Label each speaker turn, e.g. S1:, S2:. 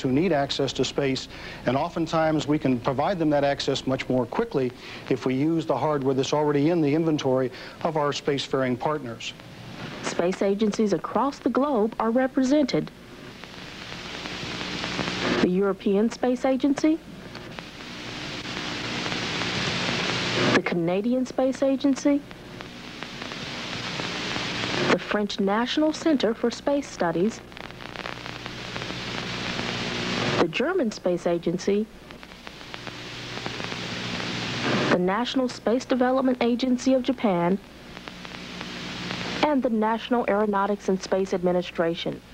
S1: who need access to space, and oftentimes we can provide them that access much more quickly if we use the hardware that's already in the inventory of our spacefaring partners.
S2: Space agencies across the globe are represented. The European Space Agency, the Canadian Space Agency, the French National Center for Space Studies, the German Space Agency, the National Space Development Agency of Japan, and the National Aeronautics and Space Administration.